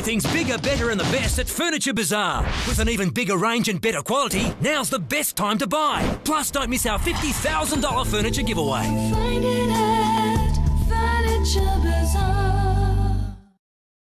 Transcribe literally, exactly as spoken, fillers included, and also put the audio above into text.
Everything's bigger, better and the best at Furniture Bazaar. With an even bigger range and better quality, now's the best time to buy. Plus, don't miss our fifty thousand dollars furniture giveaway. Find it out.